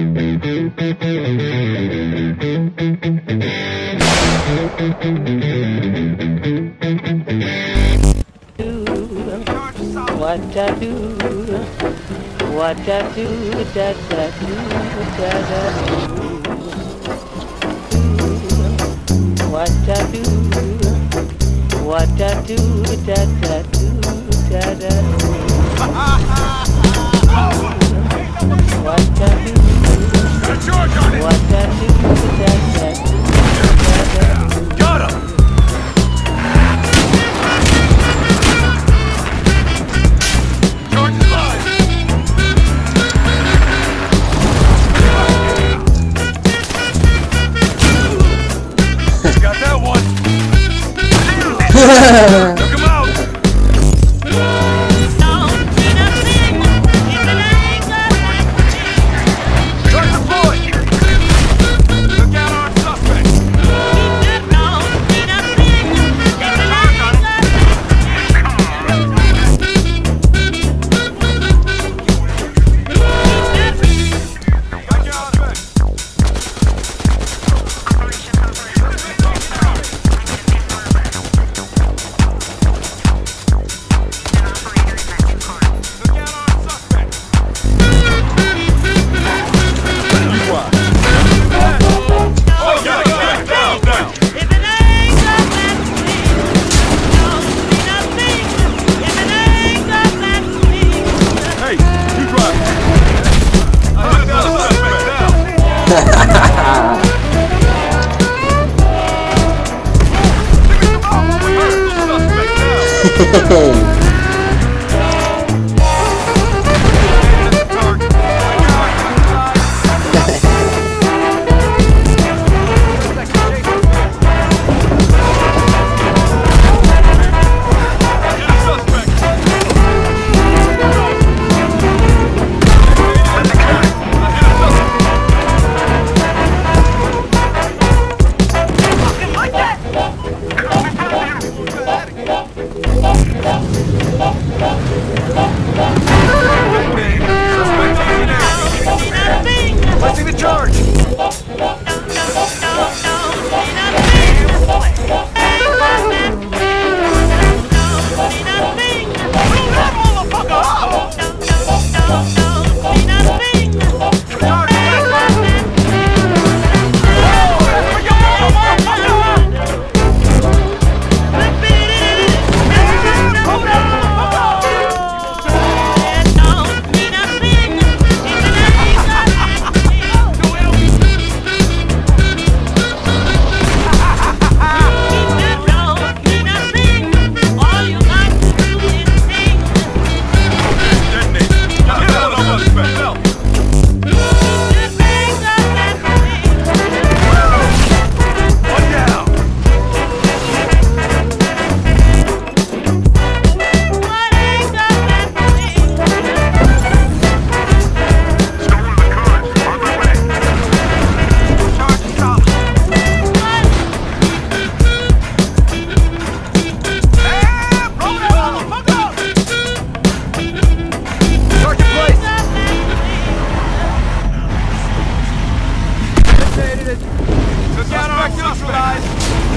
What I do, what I do, da da do, da da do. What I do, what I do, da da do, da da do. What I do, what I do, da da do, da da do. Got him! Took him out! Charge the boy! Look out our suspect! Look out, our neutralized!